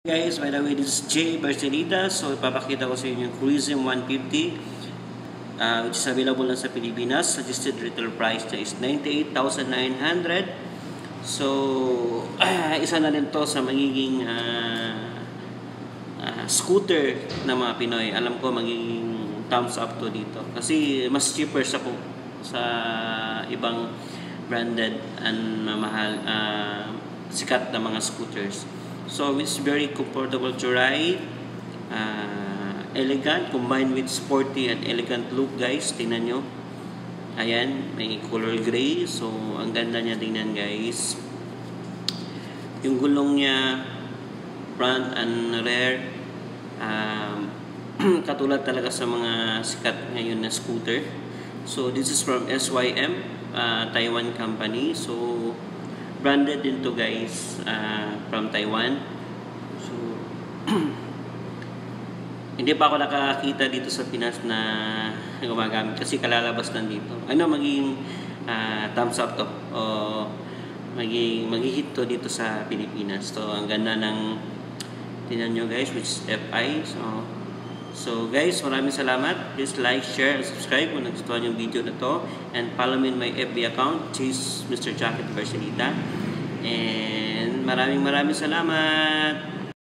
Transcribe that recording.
Guys, by the way, this is Jay Barcelita. So, ipapakita ko sa inyo yung Cruising 150 which is available na sa Pilipinas. Suggested retail price niya is 98,900. So, isa na rin to sa magiging scooter ng mga Pinoy. Alam ko magiging thumbs up to dito. Kasi mas cheaper sa ibang branded and mahal sikat na mga scooters. So it's very comfortable to ride, elegant, combined with sporty and elegant look, guys. Tingnan nyo. Ayan, may color gray. So ang ganda niya tingnan, guys. Yung gulong niya, front and rear, katulad talaga sa mga sikat ngayon na scooter. So this is from SYM, Taiwan company. So branded din to, guys, from Taiwan. So hindi pa ako nakakita dito sa Pinas na gumagamit kasi kalalabas lang dito. Ano magiging thumbs up to o mag-hit to dito sa Pilipinas. So ang ganda ng tingnan nyo, guys, which is FI. So guys, maraming salamat. Please like, share, and subscribe kung nagustuhan yung video na to. And follow me in my FB account, Mr. Jacket Barcelita. And maraming salamat.